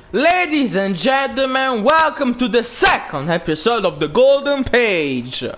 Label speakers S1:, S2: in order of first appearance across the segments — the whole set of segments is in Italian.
S1: Ladies and gentlemen, welcome to the second episode of the Golden Page.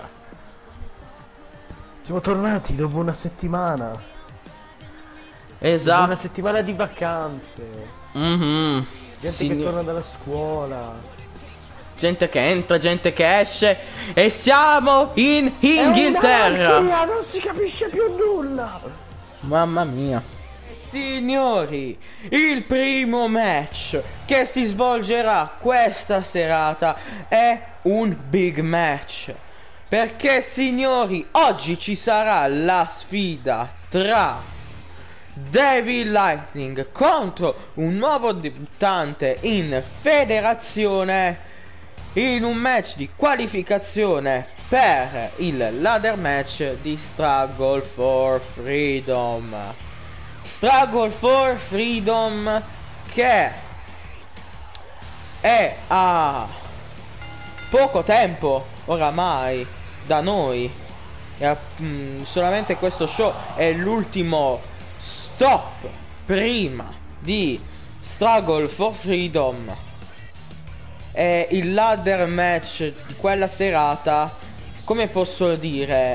S2: Siamo tornati dopo una settimana.
S1: Esatto.
S2: Dopo una settimana di vacanze. Gente che torna dalla scuola.
S1: Gente che entra, gente che esce. E siamo in Inghilterra.
S2: Non si capisce più nulla.
S1: Mamma mia. Signori, il primo match che si svolgerà questa serata è un big match. Perché signori, oggi ci sarà la sfida tra Devil Lightning contro un nuovo debuttante in federazione in un match di qualificazione per il ladder match di Struggle for Freedom. Struggle for Freedom che è a poco tempo oramai da noi e solamente questo show è l'ultimo stop prima di Struggle for Freedom. E il ladder match di quella serata, come posso dire,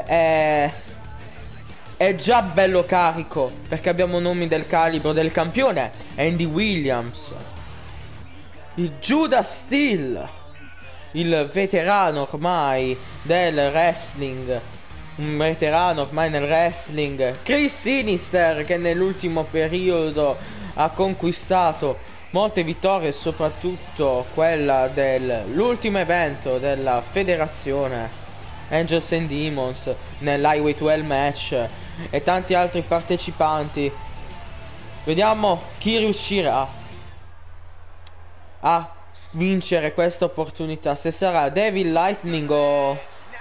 S1: è già bello carico, perché abbiamo nomi del calibro del campione Andy Williams, il Judas Steel, il veterano ormai del wrestling, un veterano ormai nel wrestling, Chris Sinister, che nell'ultimo periodo ha conquistato molte vittorie, soprattutto quella dell'ultimo evento della federazione, Angels and Demons, nell'Highway 12 match, e tanti altri partecipanti. Vediamo chi riuscirà a vincere questa opportunità, se sarà Devil Lightning o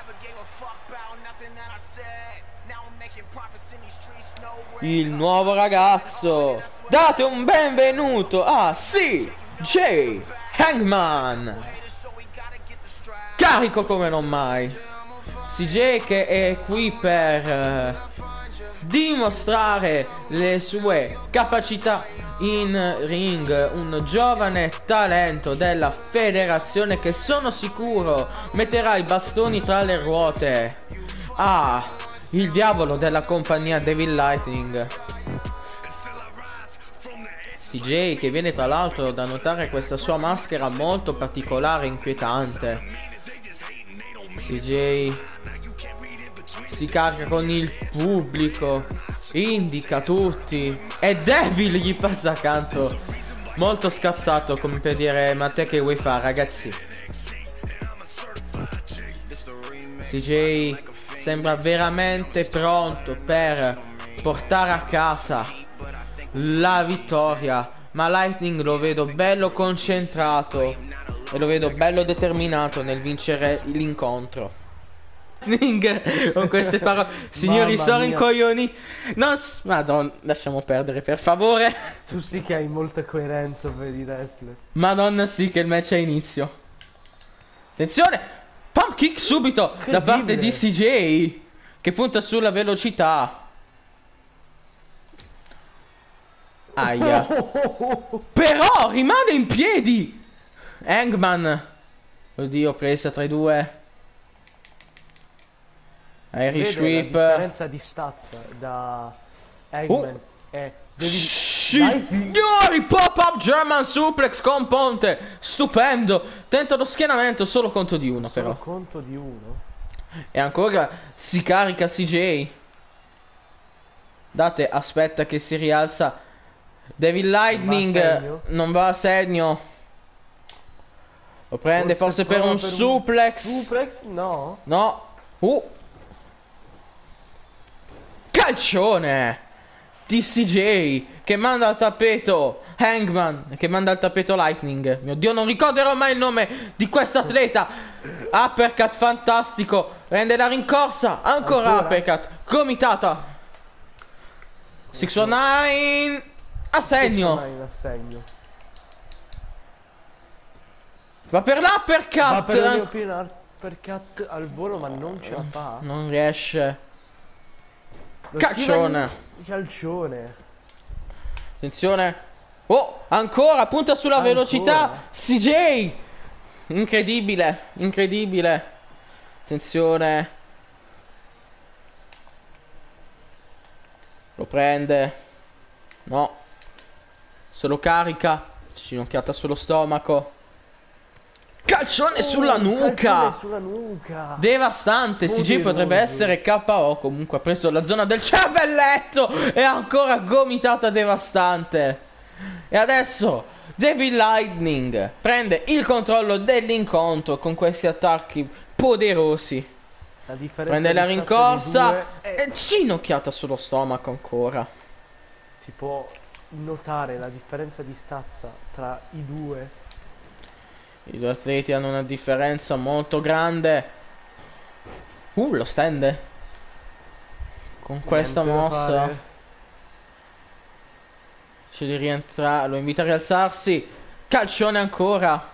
S1: il nuovo ragazzo. Date un benvenuto a CJ Hangman, carico come non mai. CJ che è qui per dimostrare le sue capacità in ring, un giovane talento della federazione che sono sicuro metterà i bastoni tra le ruote a il diavolo della compagnia Devil Lightning. CJ che viene tra l'altro da notare questa sua maschera molto particolare e inquietante. CJ si carica con il pubblico, indica tutti e Devil gli passa accanto, molto scazzato, come per dire: ma te che vuoi fare, ragazzi? CJ sembra veramente pronto per portare a casa la vittoria, ma Lightning lo vedo bello concentrato e lo vedo bello determinato nel vincere l'incontro. Con queste parole, signori, sono incoglioni. Madonna, lasciamo perdere, per favore.
S2: Tu sì che hai molta coerenza per i wrestler.
S1: Madonna, sì che il match ha inizio. Attenzione, pump kick subito da parte di CJ, che punta sulla velocità. Aia. Però rimane in piedi Hangman. Oddio, presa tra i due. Irish Whip.
S2: La differenza di stazza da Hangman e
S1: signori, pop-up German suplex con ponte. Stupendo. Tenta lo schienamento solo conto di uno, però.
S2: Solo conto di uno.
S1: E ancora si carica CJ. Date, aspetta che si rialza Devil Lightning. Non va a segno. Lo prende forse per un suplex.
S2: Suplex? No.
S1: No. Calcione di CJ che manda al tappeto Hangman, che manda al tappeto Lightning. Mio Dio, non ricorderò mai il nome di questo atleta. Uppercut fantastico, rende la rincorsa. Ancora uppercut, gomitata. 619 a segno. Va per l'uppercut.
S2: Va per l'uppercut al volo, ma non ce la fa.
S1: Non riesce. Calcione.
S2: Calcione.
S1: Attenzione. Oh, ancora, punta sulla velocità. CJ. Incredibile, incredibile. Attenzione. Lo prende. No. Se lo carica. Ginocchiata sullo stomaco. Calcione sulla nuca.
S2: Calcione sulla nuca.
S1: Devastante. CJ potrebbe essere KO. Comunque ha preso la zona del cervelletto. E ancora gomitata devastante. E adesso Devil Lightning prende il controllo dell'incontro con questi attacchi poderosi. Prende la rincorsa e ginocchiata sullo stomaco ancora.
S2: Si può notare la differenza di stazza tra i due.
S1: I due atleti hanno una differenza molto grande. Lo stand con questa mossa. C'è di rientrare, lo invita a rialzarsi. Calcione ancora.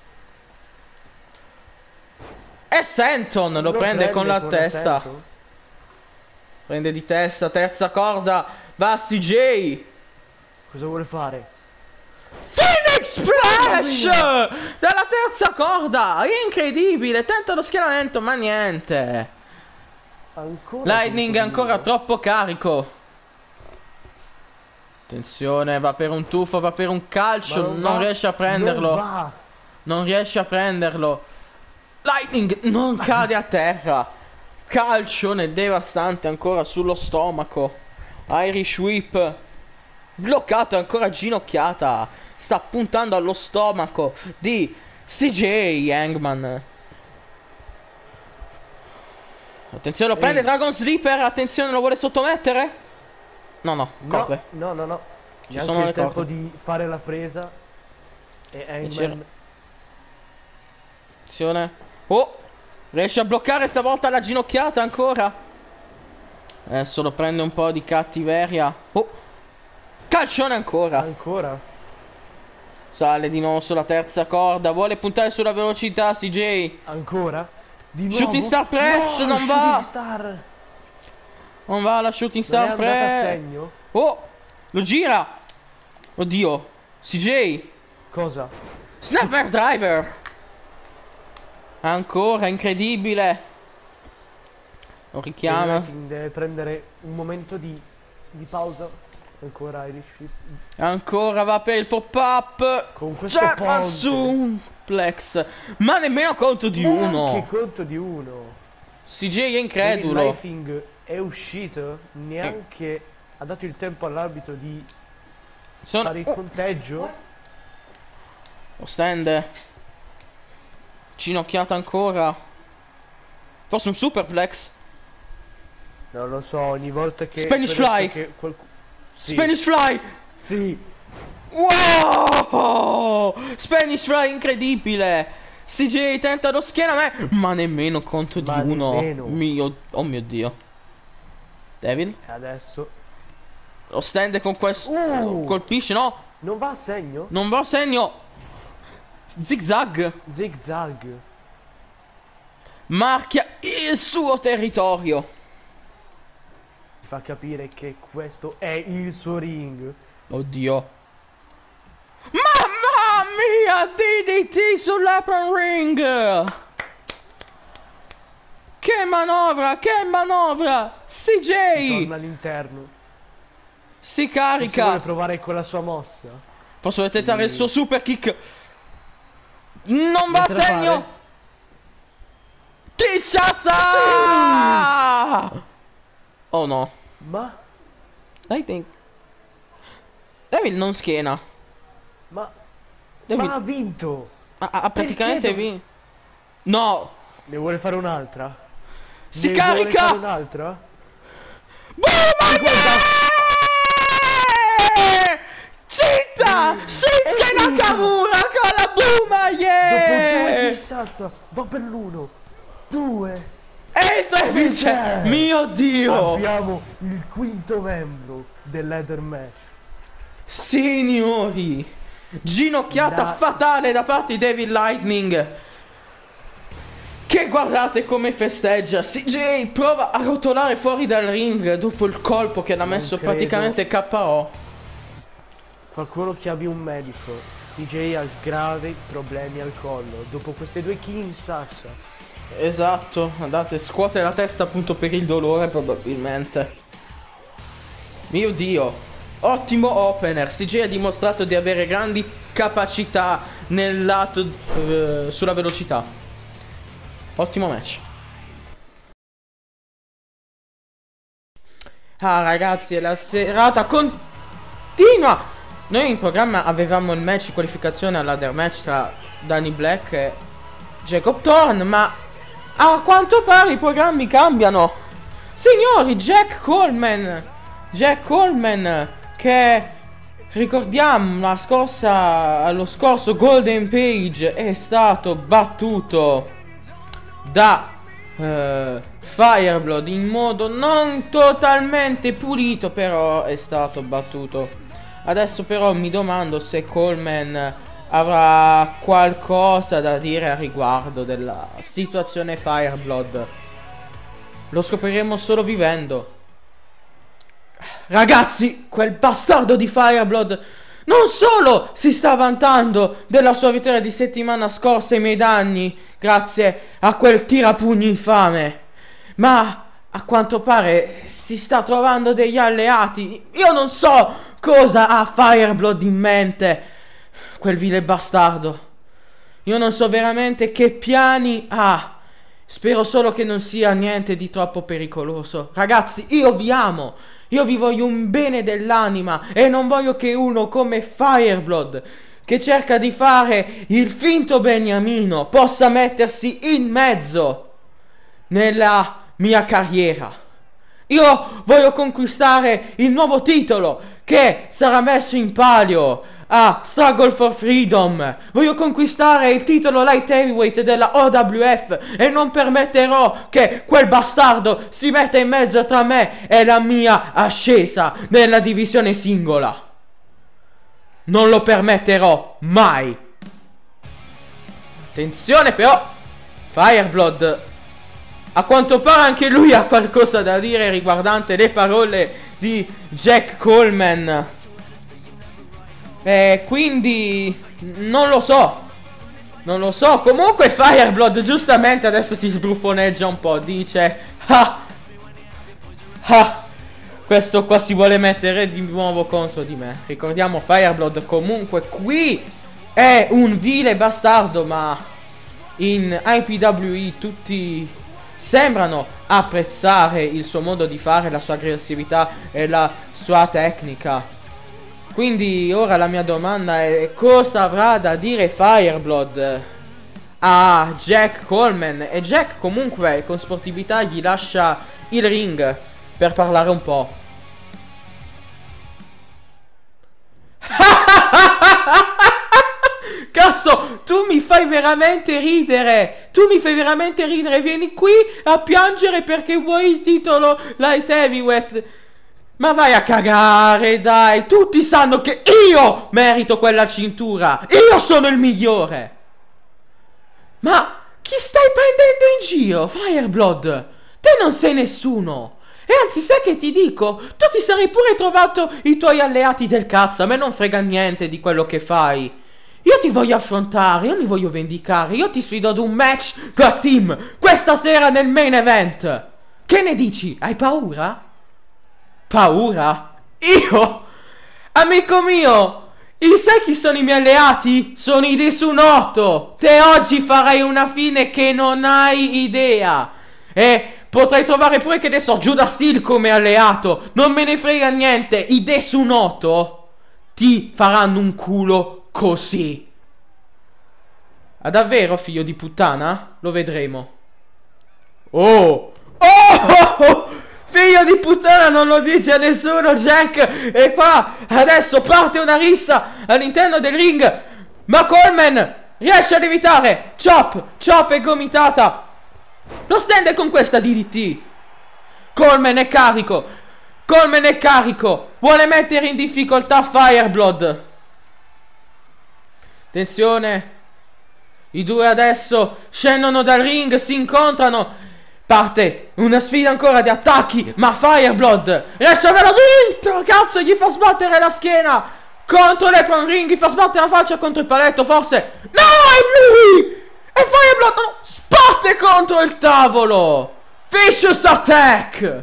S1: E Senton lo prende con la testa. Prende di testa, terza corda. Va a CJ.
S2: Cosa vuole fare?
S1: Phoenix Splash! Dalla terza corda. Incredibile. Tenta lo schieramento, ma niente. Lightning è ancora troppo carico. Attenzione, va per un tuffo, va per un calcio. Non riesce a prenderlo. Non riesce a prenderlo. Lightning non cade a terra. Calcione devastante ancora sullo stomaco. Irish Whip. Bloccato, ancora ginocchiata. Sta puntando allo stomaco di CJ Hangman. Attenzione, lo prende Dragon Sleeper. Attenzione, lo vuole sottomettere. No, copre.
S2: No. Ci sono il tempo di fare la presa. E Hangman.
S1: Attenzione. Oh, riesce a bloccare stavolta la ginocchiata ancora. Adesso lo prende un po' di cattiveria. Oh, calcione ancora. Sale di nuovo sulla terza corda. Vuole puntare sulla velocità CJ.
S2: Ancora? Di nuovo?
S1: Shooting Star Press, no, non va. Non va la Shooting Star Press. Oh, lo gira. Oddio. CJ.
S2: Cosa?
S1: Snapper Driver. Ancora, incredibile. Lo richiama.
S2: Deve prendere un momento di pausa. Ancora Irish Whip.
S1: Ancora va per il pop-up.
S2: Con questo
S1: suplex. Ma nemmeno conto di uno.
S2: Che conto di uno?
S1: CJ è incredulo.
S2: Lightning è uscito. Neanche ha dato il tempo all'arbitro di fare il conteggio.
S1: Lo stand. Ginocchiata ancora. Forse un superplex.
S2: Non lo so, ogni volta che
S1: Spanish Fly.
S2: Sì.
S1: Spanish Fly.
S2: Sì.
S1: Wow! Spanish Fly incredibile. CJ tenta lo schienamento, ma nemmeno conto di uno. Oh mio Dio. Devil.
S2: E adesso
S1: lo stand con questo. Colpisce, no?
S2: Non va a segno?
S1: Non va a segno. Zigzag. Marchia il suo territorio.
S2: Fa capire che questo è il suo ring.
S1: Oddio. Mamma mia, DDT sull'apron ring. Che manovra, CJ
S2: torna all'interno.
S1: si carica.
S2: Vuole provare con la sua mossa.
S1: Posso tentare il suo super kick. Non va a segno. Kinshasa. Oh no.
S2: Ma
S1: Devil non schiena.
S2: Ma
S1: Devil
S2: ha vinto.
S1: Ha praticamente vinto. No.
S2: Ne vuole fare un'altra?
S1: Si carica.
S2: Un'altra?
S1: Citta! Shinsuke Nakamura con la Boomerang!
S2: Dopo va per l'1, 2
S1: e il 3 vince! Mio Dio!
S2: Abbiamo il quinto membro del ladder match.
S1: Signori, ginocchiata fatale da parte di Devil Lightning, che guardate come festeggia. CJ prova a rotolare fuori dal ring dopo il colpo che l'ha messo praticamente KO.
S2: Qualcuno chiami un medico. DJ ha gravi problemi al collo. Dopo queste due Kinshasa.
S1: Esatto, andate, scuote la testa appunto per il dolore probabilmente. Mio Dio, ottimo opener. CJ ha dimostrato di avere grandi capacità nel lato sulla velocità. Ottimo match. Ah ragazzi, la serata continua. Noi in programma avevamo il match di qualificazione al ladder match tra Danny Black e Jacob Thorne, ma a quanto pare i programmi cambiano. Signori, Jack Coleman che ricordiamo allo scorso Golden Page è stato battuto da Fireblood in modo non totalmente pulito, però è stato battuto. Adesso però mi domando se Coleman avrà qualcosa da dire a riguardo della situazione Fireblood. Lo scopriremo solo vivendo. Ragazzi, quel bastardo di Fireblood non solo si sta vantando della sua vittoria di settimana scorsa ai miei danni grazie a quel tirapugni infame, ma a quanto pare si sta trovando degli alleati. Io non so cosa ha Fireblood in mente, quel vile bastardo. Io non so veramente che piani ha. Spero solo che non sia niente di troppo pericoloso. Ragazzi, io vi amo. Io vi voglio un bene dell'anima e non voglio che uno come Fireblood, che cerca di fare il finto beniamino, possa mettersi in mezzo nella mia carriera. Io voglio conquistare il nuovo titolo che sarà messo in palio a Struggle for Freedom. Voglio conquistare il titolo light heavyweight della OWF e non permetterò che quel bastardo si metta in mezzo tra me e la mia ascesa nella divisione singola. Non lo permetterò mai. Attenzione però, Fireblood, a quanto pare anche lui ha qualcosa da dire riguardante le parole di Jack Coleman. Quindi non lo so. Comunque Fireblood giustamente adesso si sbruffoneggia un po'. Dice questo qua si vuole mettere di nuovo contro di me. Ricordiamo, Fireblood comunque qui è un vile bastardo, ma in IPWE tutti sembrano apprezzare il suo modo di fare, la sua aggressività e la sua tecnica. Quindi ora la mia domanda è: cosa avrà da dire Fireblood a Jack Coleman? E Jack comunque con sportività gli lascia il ring per parlare un po'. Cazzo, tu mi fai veramente ridere. Vieni qui a piangere perché vuoi il titolo light heavyweight. Ma vai a cagare, dai. Tutti sanno che io merito quella cintura. Io sono il migliore. Ma chi stai prendendo in giro, Fireblood? Te non sei nessuno. E anzi, sai che ti dico? Tu ti sarei pure trovato i tuoi alleati del cazzo. A me non frega niente di quello che fai. Io ti voglio affrontare, io mi voglio vendicare. Io ti sfido ad un match tag team questa sera nel main event. Che ne dici? Hai paura? Paura? Io? Amico mio, sai chi sono i miei alleati? Sono i Desunoto. Te oggi farai una fine che non hai idea. E potrai trovare pure che adesso Judas Steel come alleato. Non me ne frega niente. I Desunoto ti faranno un culo così. Ah, davvero, figlio di puttana? Lo vedremo. Oh! Figlio di puttana, non lo dice a nessuno, Jack. E qua adesso parte una rissa all'interno del ring, ma Coleman riesce ad evitare. Chop e gomitata. Lo stende con questa DDT. Coleman è carico. Vuole mettere in difficoltà Fireblood. Attenzione. I due adesso scendono dal ring, si incontrano. Parte una sfida ancora di attacchi, ma Fireblood riesce a averlo dentro. Cazzo, gli fa sbattere la schiena. Contro l'Efron Ring, gli fa sbattere la faccia contro il paletto, forse. No, è lui! E Fireblood sbatte contro il tavolo. Vicious Attack.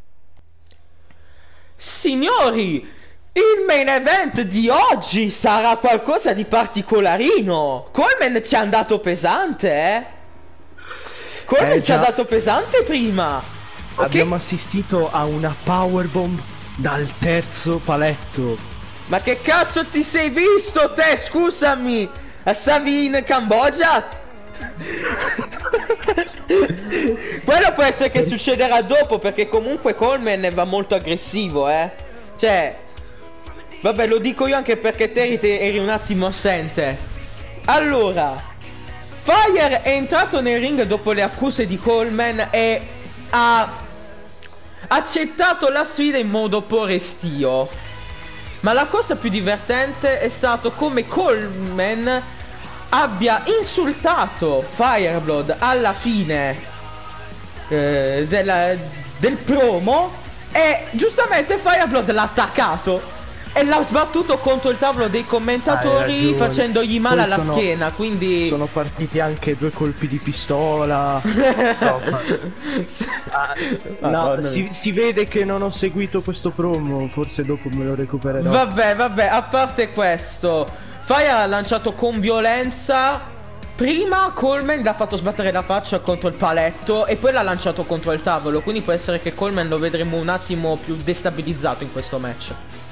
S1: Signori, il main event di oggi sarà qualcosa di particolarino. Coleman ci è andato pesante, eh? Coleman ci ha dato pesante prima.
S2: Abbiamo assistito a una powerbomb dal terzo paletto.
S1: Ma che cazzo ti sei visto te? Scusami. Stavi in Cambogia? Quello può essere che succederà dopo, perché comunque Coleman va molto aggressivo, cioè, vabbè, lo dico io anche perché te eri un attimo assente. Allora, Fire è entrato nel ring dopo le accuse di Coleman e ha accettato la sfida in modo un po' restio. Ma la cosa più divertente è stato come Coleman abbia insultato Fireblood alla fine del promo, e giustamente Fireblood l'ha attaccato e l'ha sbattuto contro il tavolo dei commentatori facendogli male alla schiena, quindi
S2: sono partiti anche 2 colpi di pistola. No, si vede che non ho seguito questo promo, forse dopo me lo recupererò.
S1: Vabbè, a parte questo, Fire ha lanciato con violenza. Prima Coleman l'ha fatto sbattere la faccia contro il paletto e poi l'ha lanciato contro il tavolo, quindi può essere che Coleman lo vedremo un attimo più destabilizzato in questo match.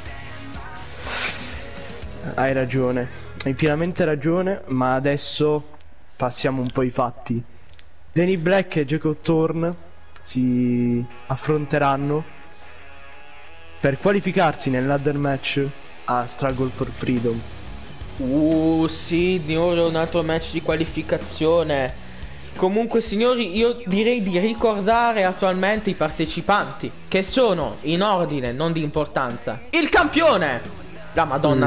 S2: Hai ragione, hai pienamente ragione, ma adesso passiamo un po' ai fatti. Danny Black e Jacob Thorne si affronteranno per qualificarsi nel ladder match a Struggle for Freedom.
S1: Signore, un altro match di qualificazione. Comunque, signori, io direi di ricordare attualmente i partecipanti, che sono in ordine, non di importanza. Il campione, la madonna,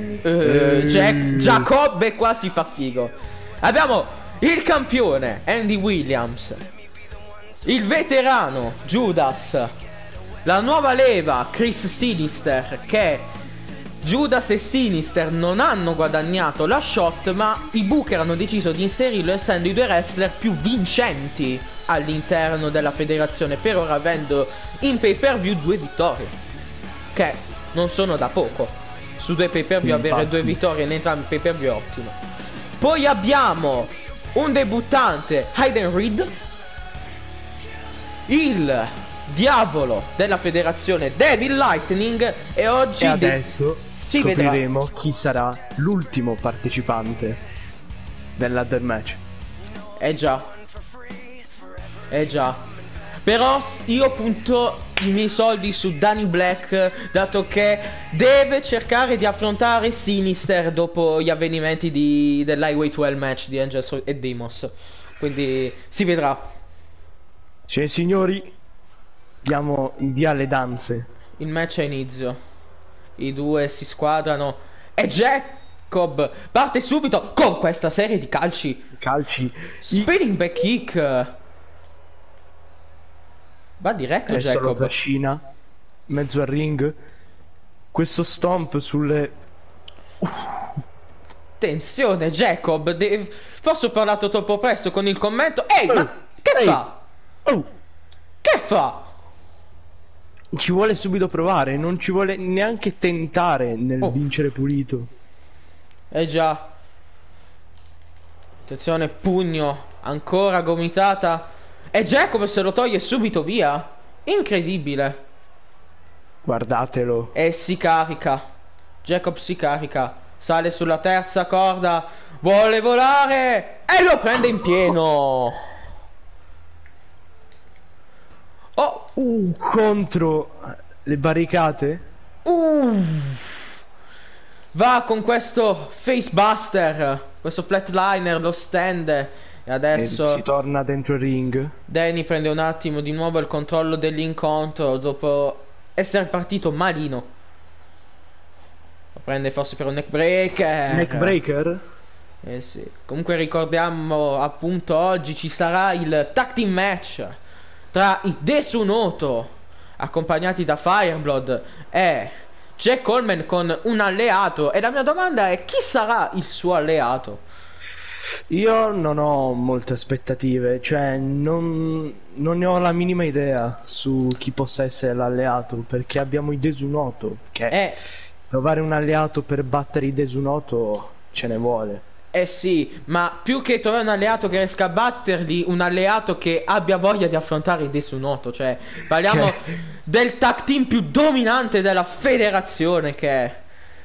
S1: Jacob, e qua si fa figo. Abbiamo il campione Andy Williams, il veterano Judas, la nuova leva Chris Sinister, che Judas e Sinister non hanno guadagnato la shot, ma i Booker hanno deciso di inserirlo essendo i 2 wrestler più vincenti all'interno della federazione, per ora avendo in pay per view 2 vittorie, che non sono da poco. Su 2 pay per view avere 2 vittorie in entrambi i pay per view è ottimo. Poi abbiamo un debuttante, Hayden Reed, il diavolo della federazione Devil Lightning, e oggi
S2: adesso scopriremo chi sarà l'ultimo partecipante del ladder match. Già.
S1: Però io punto i miei soldi su Danny Black, dato che deve cercare di affrontare Sinister dopo gli avvenimenti dell'Highway 12 match di Angels e Demos. Quindi si vedrà.
S2: Cioè, signori, diamo il via alle danze.
S1: Il match è inizio. I 2 si squadrano e Jacob parte subito con questa serie di calci. Spinning back kick. Va diretto Jacob.
S2: Lo trascina mezzo al ring. Questo stomp sulle...
S1: Attenzione Jacob, forse ho parlato troppo presto con il commento. Ehi, ma che fa? Che fa?
S2: Ci vuole subito provare, non ci vuole neanche tentare nel vincere pulito.
S1: Già. Attenzione, pugno, ancora gomitata. E Jacob se lo toglie subito via. Incredibile.
S2: Guardatelo.
S1: E si carica. Jacob si carica. Sale sulla terza corda. Vuole volare. E lo prende in pieno.
S2: Contro le barricate.
S1: Va con questo facebuster, questo flatliner, lo stand. E adesso
S2: si torna dentro il ring.
S1: Danny prende un attimo di nuovo il controllo dell'incontro dopo essere partito malino. Lo prende forse per un neckbreaker.
S2: Neckbreaker?
S1: Sì. Comunque ricordiamo appunto oggi ci sarà il tag team match tra i Desunoto, accompagnati da Fireblood, e Jack Coleman con un alleato. E la mia domanda è: chi sarà il suo alleato?
S2: Io non ho molte aspettative, cioè non ne ho la minima idea su chi possa essere l'alleato, perché abbiamo i Desunoto, che trovare un alleato per battere i Desunoto ce ne vuole.
S1: Eh sì, ma più che trovare un alleato che riesca a batterli, un alleato che abbia voglia di affrontare i Desunoto. Cioè, parliamo del tag team più dominante della federazione, che è...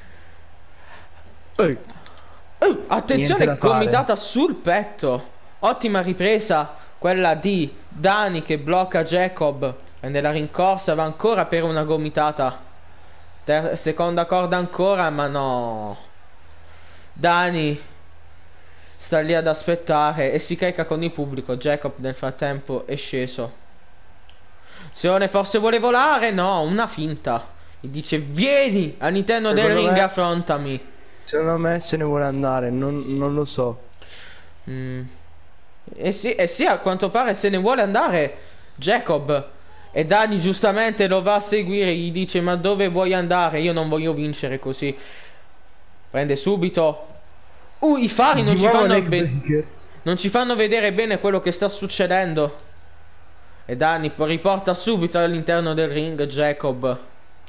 S1: attenzione, gomitata sul petto. Ottima ripresa quella di Dani che blocca Jacob. Prende la rincorsa, va ancora per una gomitata. Seconda corda ancora, ma no. Dani sta lì ad aspettare e si carica con il pubblico. Jacob nel frattempo è sceso. Attenzione, forse vuole volare. No, una finta. Gli dice: vieni all'interno del ring e affrontami.
S2: Secondo me se ne vuole andare, non lo so.
S1: Eh sì, a quanto pare se ne vuole andare Jacob. E Dani giustamente lo va a seguire. Gli dice: ma dove vuoi andare? Io non voglio vincere così. Prende subito. I fari non ci fanno non ci fanno vedere bene quello che sta succedendo. E Dani riporta subito all'interno del ring Jacob.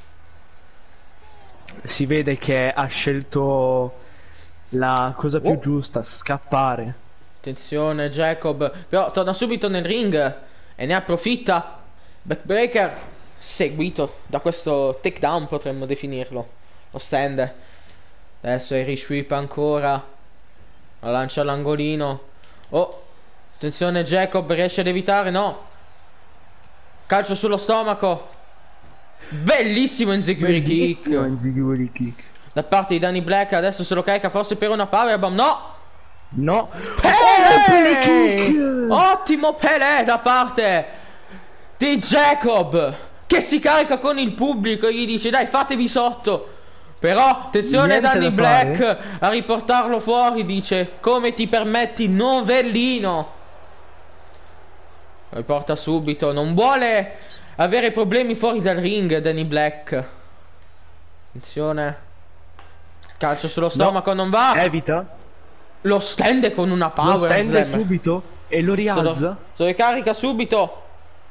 S2: Si vede che ha scelto la cosa più giusta, scappare.
S1: Attenzione Jacob, però torna subito nel ring e ne approfitta. Backbreaker seguito da questo takedown, potremmo definirlo. Lo stand. Adesso Irish Whip ancora. La lancia all'angolino. Attenzione Jacob, riesce ad evitare, no. Calcio sullo stomaco. Bellissimo Enziguri kick da parte di Danny Black. Adesso se lo carica forse per una powerbomb. No. Pele kick. Ottimo Pelé da parte di Jacob, che si carica con il pubblico e gli dice: dai, fatevi sotto. Però attenzione Danny Black a riportarlo fuori. Dice: come ti permetti, novellino. Lo riporta subito. Non vuole avere problemi fuori dal ring Danny Black. Attenzione. Calcio sullo stomaco, non va.
S2: Evita.
S1: Lo stende con una power.
S2: Lo stende subito e lo rialza.
S1: Se lo ricarica subito.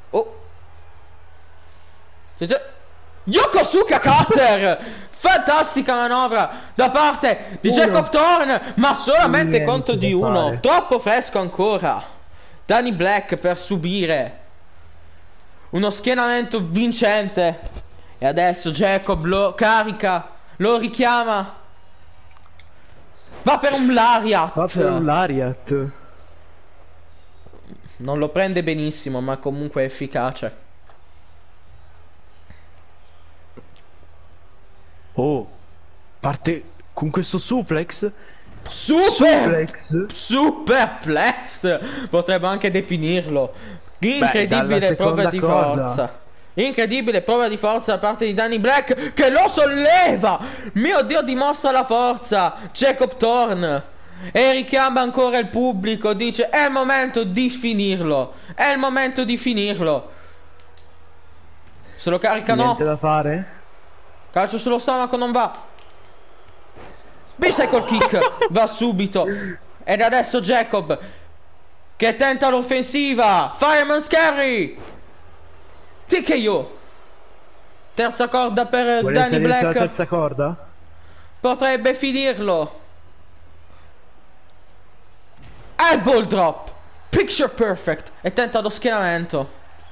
S1: Yokosuka Cutter. Fantastica manovra da parte di Jacob Thorne, ma solamente conto di uno. Troppo fresco ancora Danny Black per subire uno schienamento vincente. E adesso Jacob lo carica, lo richiama, va per un lariat. Non lo prende benissimo, ma comunque è efficace.
S2: Parte con questo suplex.
S1: Superplex potrebbe anche definirlo. Incredibile prova di forza. Incredibile prova di forza da parte di Danny Black, che lo solleva. Mio Dio, dimostra la forza Jacob Thorne. E richiama ancora il pubblico. Dice: è il momento di finirlo. È il momento di finirlo. Se lo caricano.
S2: Niente da fare.
S1: Calcio sullo stomaco, non va. Bicycle kick. Va subito. Ed adesso Jacob che tenta l'offensiva. Fireman's carry. TKO. Terza corda per Danny Black.
S2: La terza corda?
S1: Potrebbe finirlo. Elbow drop. Picture perfect. E tenta lo schienamento.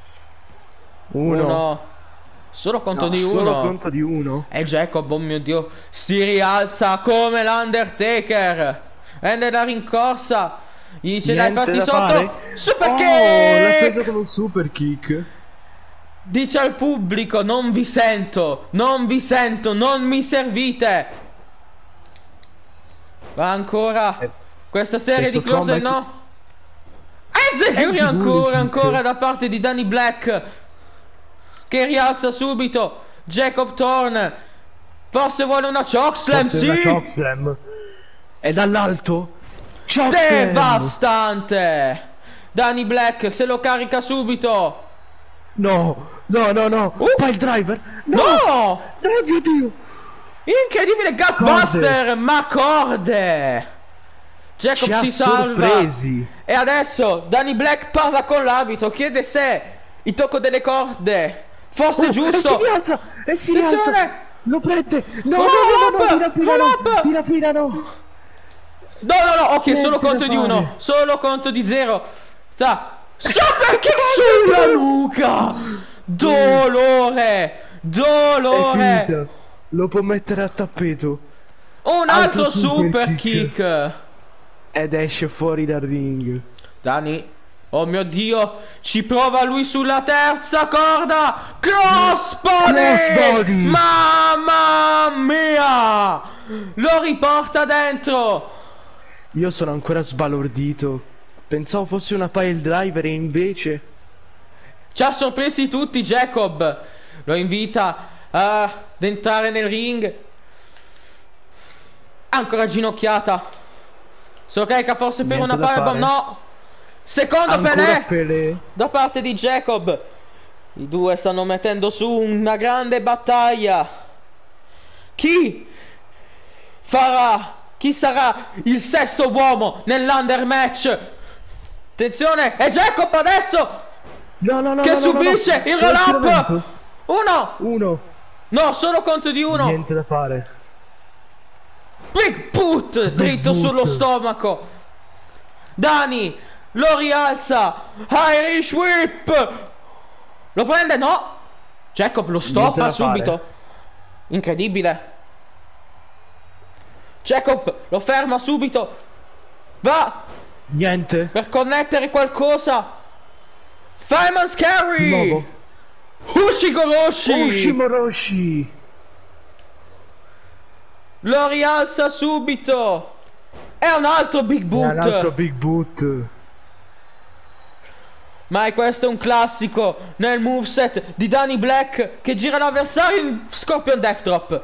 S1: Uno. Solo conto di uno.
S2: Solo conto di uno.
S1: E Jacob, oh mio Dio, si rialza come l'Undertaker. Prende la rincorsa. Gli dice: dai, fatti sotto. Super kick.
S2: L'ha preso con un super kick.
S1: Dice al pubblico: non vi sento, non vi sento, non mi servite. Va ancora questa serie di close, no. Enziguri ancora da parte di Danny Black, che rialza subito Jacob Thorne. Forse vuole una chokeslam. Sì, una
S2: chokeslam. E dall'alto
S1: devastante. Danny Black se lo carica subito.
S2: No. Pile driver. No, mio Dio.
S1: Incredibile Gutbuster, ma corde. Jacob si salva.
S2: Sorpresi.
S1: E adesso Danny Black parla con l'arbitro, chiede se il tocco delle corde fosse giusto.
S2: E si rialza! E si
S1: Attenzione!
S2: rialza! Lo prende! No,
S1: Roll
S2: no, no, no,
S1: up!
S2: di rapina
S1: Roll
S2: no!
S1: up!
S2: Di rapina no!
S1: No, no, no, ok, solo
S2: Niente da
S1: conto di
S2: fare.
S1: 1. Solo conto di 0. Super kick sulla nuca! Dolore!
S2: È
S1: Dolore!
S2: finita. Lo può mettere a tappeto.
S1: Un altro super kick.
S2: Ed esce fuori dal ring.
S1: Dani, oh mio Dio, ci prova lui sulla terza corda. Crossbody! Mamma mia! Lo riporta dentro.
S2: Io sono ancora sbalordito. Pensavo fosse una pile driver e invece...
S1: Ci ha sorpresi tutti Jacob. Lo invita ad entrare nel ring. Ancora ginocchiata. So carica forse per
S2: Niente
S1: una
S2: da
S1: firebomb.
S2: fare.
S1: No. Secondo
S2: Ancora
S1: Pelé
S2: Pelé.
S1: da parte di Jacob. I due stanno mettendo su una grande battaglia. Chi sarà il sesto uomo nell'under match? Attenzione, è Jacob adesso
S2: No, no, no,
S1: che
S2: no,
S1: subisce
S2: no, no.
S1: il roll up. Uno.
S2: Uno.
S1: No, solo conto di uno.
S2: Niente da fare.
S1: Big boot dritto
S2: boot.
S1: sullo stomaco. Dani lo rialza. Irish whip. Lo prende? No. Jacob lo
S2: Niente
S1: stoppa
S2: da
S1: subito.
S2: fare.
S1: Incredibile. Jacob lo ferma subito. Va
S2: Niente.
S1: per connettere qualcosa. Fireman's
S2: Di
S1: carry.
S2: nuovo.
S1: Ushigoroshi.
S2: Ushimoroshi.
S1: Lo rialza subito. È un altro big boot.
S2: Un altro big boot.
S1: Ma questo è un classico nel moveset di Danny Black che gira l'avversario in Scorpion Death Drop.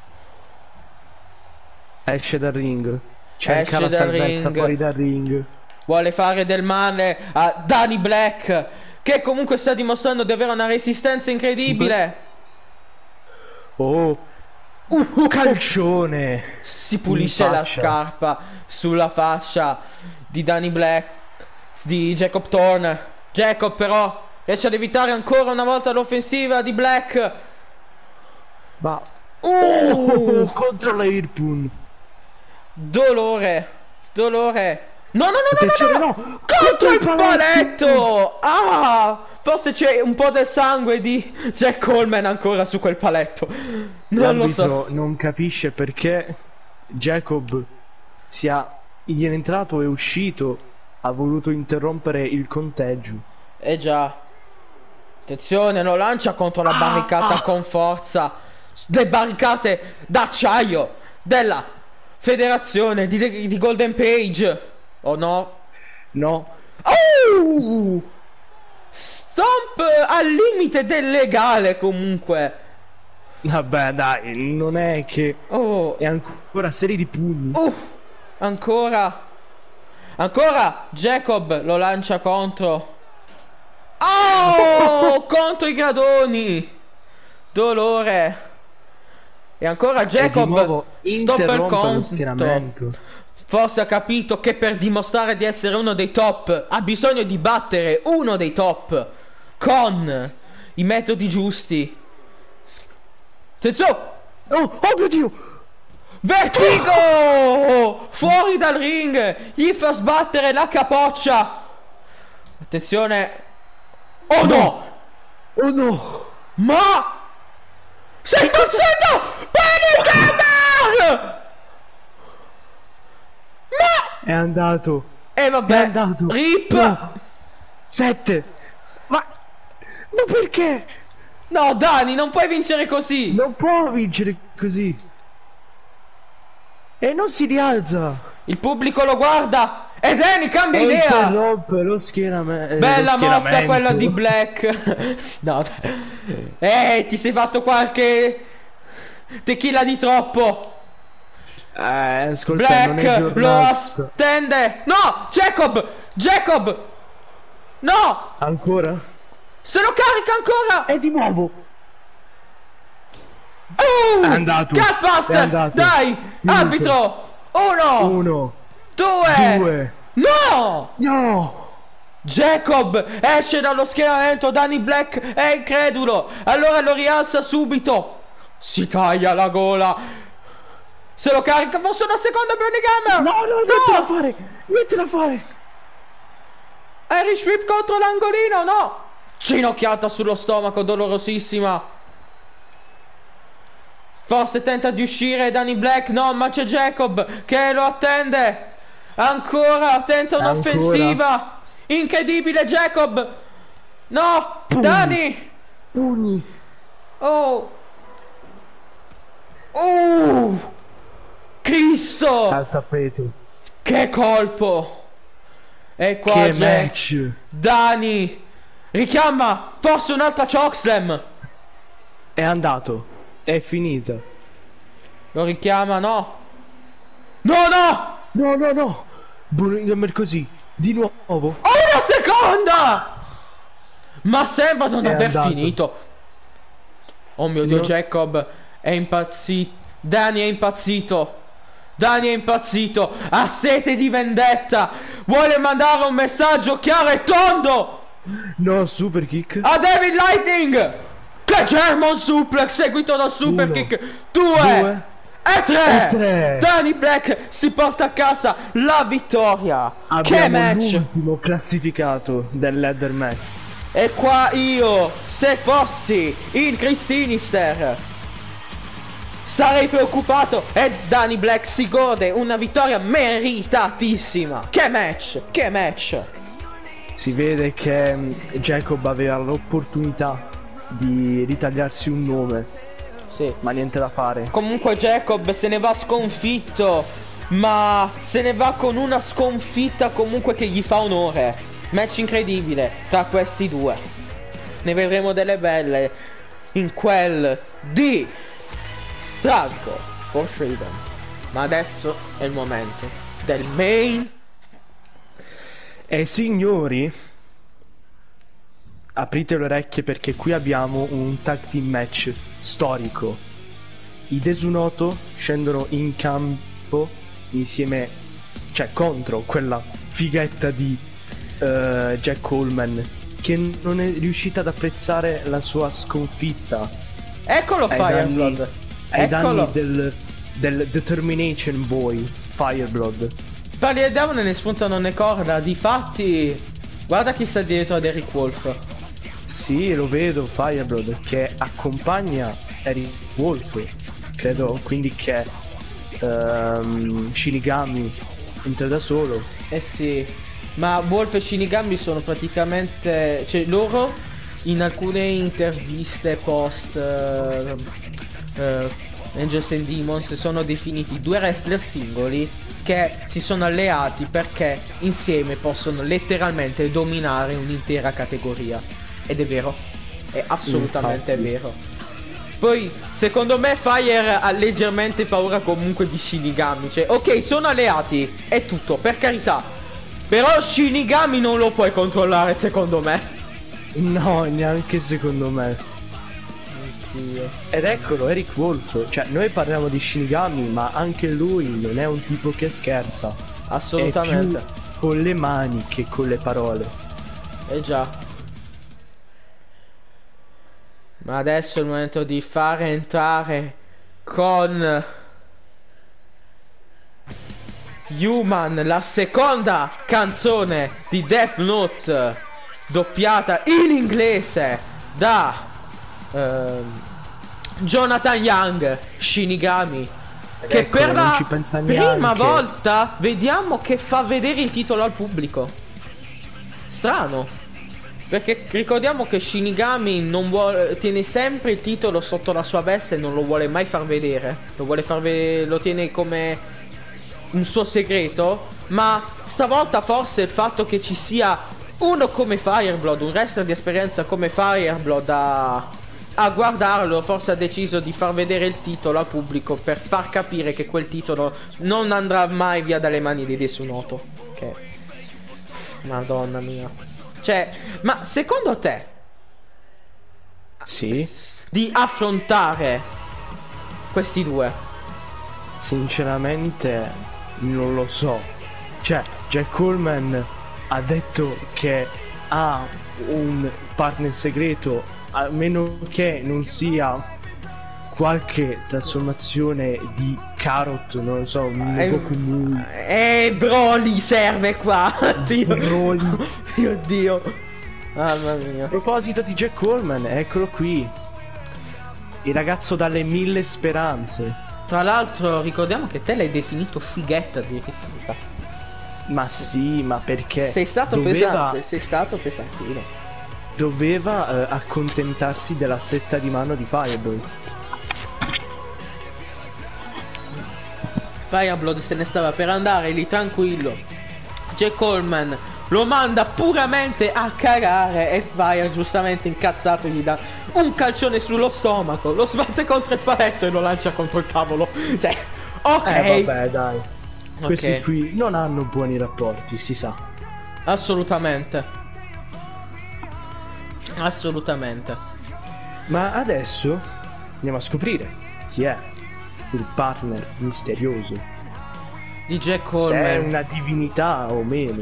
S2: Esce dal ring. Cerca
S1: Esce
S2: la
S1: dal
S2: salvezza
S1: ring.
S2: fuori dal ring.
S1: Vuole fare del male a Danny Black, che comunque sta dimostrando di avere una resistenza incredibile.
S2: Oh. Calcione.
S1: Si pulisce
S2: In
S1: la
S2: faccia.
S1: scarpa sulla faccia di Danny Black, di Jacob Thorne. Jacob però riesce ad evitare ancora una volta l'offensiva di Black.
S2: Va.
S1: Contro
S2: la Irpun.
S1: Dolore. Dolore. No, no, no,
S2: Attenzione,
S1: no, no,
S2: no.
S1: no. Contro il paletto. Ah, forse c'è un po' del sangue di Jack Coleman ancora su quel paletto. Non lo so.
S2: L'arbitro non capisce perché Jacob gli è entrato e uscito. Ha voluto interrompere il conteggio.
S1: Eh già. Attenzione, lo lancia contro la barricata con forza. Le barricate d'acciaio della federazione di Golden Page. Oh no.
S2: No.
S1: Oh! Stomp al limite del legale comunque.
S2: Vabbè dai, non è che...
S1: Oh.
S2: È ancora serie di pugni.
S1: Ancora. Ancora Jacob lo lancia contro. Oh! Contro i gradoni. Dolore. E ancora Jacob stoppa il
S2: interrompe lo
S1: conto.
S2: schieramento.
S1: Forse ha capito che per dimostrare di essere uno dei top ha bisogno di battere uno dei top con i metodi giusti. Attenzione!
S2: Oh mio Dio!
S1: Vertigo! Fuori dal ring! Gli fa sbattere la capoccia! Attenzione! Oh no!
S2: Oh no!
S1: Ma! Sei passato! Panic! Ma!
S2: È andato!
S1: E vabbè!
S2: È andato!
S1: Rip!
S2: No. 7! Ma perché?
S1: No, Dani, non puoi vincere così!
S2: Non può vincere così! E non si rialza!
S1: Il pubblico lo guarda! E Danny cambia
S2: E
S1: idea!
S2: interrompe lo schieramento.
S1: Bella mossa quella di Black! No, ti sei fatto qualche tequila di troppo!
S2: Ascolta, non è
S1: Black lo
S2: giornata.
S1: attende! No! Jacob! Jacob! No!
S2: Ancora?
S1: Se lo carica ancora!
S2: E di nuovo! È andato. È
S1: Gutbuster!
S2: andato.
S1: Dai!
S2: Finito.
S1: Arbitro! Uno!
S2: 1,
S1: Due!
S2: 2.
S1: No!
S2: No!
S1: Jacob esce dallo schieramento, Danny Black è incredulo, allora lo rialza subito, si taglia la gola, se lo carica, forse una seconda Bernie Gammer.
S2: No, niente da fare.
S1: Irish Whip contro l'angolino, no, ginocchiata sullo stomaco, dolorosissima, forse tenta di uscire Danny Black, no, ma c'è Jacob che lo attende, ancora tenta un'offensiva. Incredibile Jacob. No,
S2: Pugni.
S1: Dani.
S2: Pugni.
S1: Oh. Cristo.
S2: Al tappeto.
S1: Che colpo. E qua
S2: Che
S1: c'è
S2: match.
S1: Dani. Richiama forse un'altra chokeslam.
S2: È andato. È finita.
S1: Lo richiama, no. No, no.
S2: No. Bonnie così. Di nuovo.
S1: Una seconda. Ma sembra non
S2: È
S1: aver
S2: andato.
S1: finito. Oh mio Dio,
S2: No.
S1: Jacob è impazzito. Dani è impazzito. Dani è impazzito. Ha sete di vendetta. Vuole mandare un messaggio chiaro e tondo
S2: No, super kick.
S1: a David Lightning. Che German suplex seguito dal super
S2: 1,
S1: kick. 2 e 3.
S2: e 3.
S1: Danny Black si porta a casa la vittoria. Che
S2: Abbiamo
S1: match.
S2: l'ultimo classificato del ladder match.
S1: E qua io, se fossi il Chris Sinister, sarei preoccupato. E Danny Black si gode una vittoria meritatissima. Che match, che match.
S2: Si vede che Jacob aveva l'opportunità di ritagliarsi un nome,
S1: Sì.
S2: ma niente da fare.
S1: Comunque Jacob se ne va sconfitto, ma se ne va con una sconfitta comunque che gli fa onore. Match incredibile tra questi due. Ne vedremo delle belle in quel di Struggle for Freedom. Ma adesso è il momento del main.
S2: E signori, aprite le orecchie perché qui abbiamo un tag team match storico. I Desunoto scendono in campo insieme, cioè contro quella fighetta di Jack Coleman, che non è riuscita ad apprezzare la sua sconfitta
S1: Eccolo Fireblood.
S2: ai
S1: Eccolo.
S2: danni del Determination Boy Fireblood.
S1: Parli del demone ne spuntano ne corda. Difatti, guarda chi sta dietro ad Eric Wolf.
S2: Sì, lo vedo, Fireblood, che accompagna Eric Wolf. Credo quindi che Shinigami entra da solo.
S1: Eh sì. Ma Wolf e Shinigami sono praticamente, cioè loro in alcune interviste post Angels and Demons sono definiti due wrestler singoli che si sono alleati perché insieme possono letteralmente dominare un'intera categoria. Ed è vero, è assolutamente
S2: Infatti.
S1: vero. Poi secondo me Fire ha leggermente paura comunque di Shinigami. Cioè ok, sono alleati, è tutto, per carità. Però Shinigami non lo puoi controllare secondo me.
S2: No, neanche secondo me.
S1: Oddio.
S2: Ed eccolo, Eric Wolf. Cioè, noi parliamo di Shinigami, ma anche lui non è un tipo che scherza.
S1: Assolutamente.
S2: È più con le mani che con le parole.
S1: Eh già. Ma adesso è il momento di fare entrare con Human, la seconda canzone di Death Note, doppiata in inglese da Jonathan Young, Shinigami, che
S2: Eccolo,
S1: per
S2: non
S1: la
S2: ci pensa
S1: prima
S2: neanche.
S1: volta vediamo che fa vedere il titolo al pubblico. Strano, perché ricordiamo che Shinigami non vuole, tiene sempre il titolo sotto la sua veste e non lo vuole mai far vedere. Lo vuole lo tiene come un suo segreto. Ma stavolta forse il fatto che ci sia uno come Fireblood, un wrestler di esperienza come Fireblood a guardarlo, forse ha deciso di far vedere il titolo al pubblico per far capire che quel titolo non andrà mai via dalle mani di Desunoto. Che Madonna mia. Cioè, ma secondo te
S2: Sì.
S1: di affrontare questi due?
S2: Sinceramente non lo so. Cioè, Jack Coleman ha detto che ha un partner segreto, a meno che non sia qualche trasformazione di Carrot, non lo so, un Goku Mui.
S1: Broly serve qua. Dio.
S2: Broly.
S1: Mio Dio. Mamma mia.
S2: A proposito di Jack Coleman, eccolo qui. Il ragazzo dalle 1000 speranze.
S1: Tra l'altro ricordiamo che te l'hai definito fighetta addirittura.
S2: Ma sì, ma perché?
S1: Sei stato pesante, sei stato pesantino.
S2: Doveva accontentarsi della stretta di mano di Fireball.
S1: Fireblood se ne stava per andare lì tranquillo. Jack Coleman lo manda puramente a cagare e Fire giustamente incazzato gli dà un calcione sullo stomaco, lo sbatte contro il paletto e lo lancia contro il tavolo. Cioè, ok.
S2: Vabbè, dai. Questi qui non hanno buoni rapporti, si sa.
S1: Assolutamente. Assolutamente.
S2: Ma adesso andiamo a scoprire chi è il partner misterioso
S1: di Jack
S2: se è
S1: Coleman.
S2: una divinità o meno.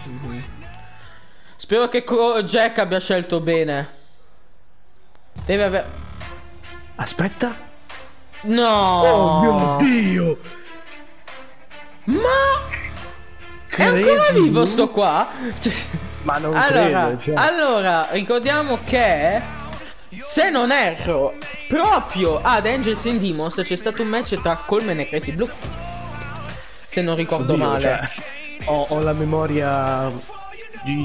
S1: Spero che Jack abbia scelto bene. Deve aver...
S2: Aspetta.
S1: No.
S2: Oh mio Dio.
S1: Ma è ancora vivo sto qua?
S2: Ma non
S1: allora,
S2: credo, cioè.
S1: allora, ricordiamo che, se non erro, proprio ad Angels and Demons c'è stato un match tra Coleman e Crazy Blue, se non ricordo
S2: Oddio,
S1: male.
S2: cioè, ho la memoria di...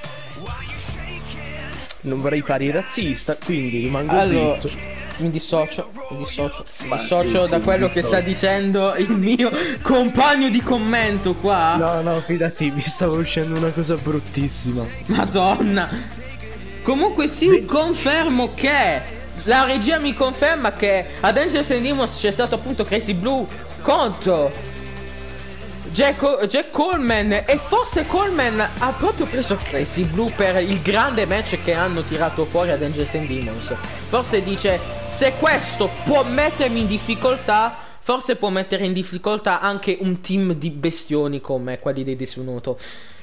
S2: Non vorrei fare razzista, quindi rimango zitto.
S1: Mi dissocio
S2: sì,
S1: da quello che sta dicendo il mio compagno di commento qua.
S2: No, fidati, mi stava uscendo una cosa bruttissima.
S1: Madonna. Comunque sì, confermo che la regia mi conferma che ad Angels and Demons c'è stato appunto Crazy Blue contro Jack Coleman, e forse Coleman ha proprio preso Crazy Blue per il grande match che hanno tirato fuori ad Angels and Demons. Forse dice, se questo può mettermi in difficoltà, forse può mettere in difficoltà anche un team di bestioni come quelli dei Desunuto.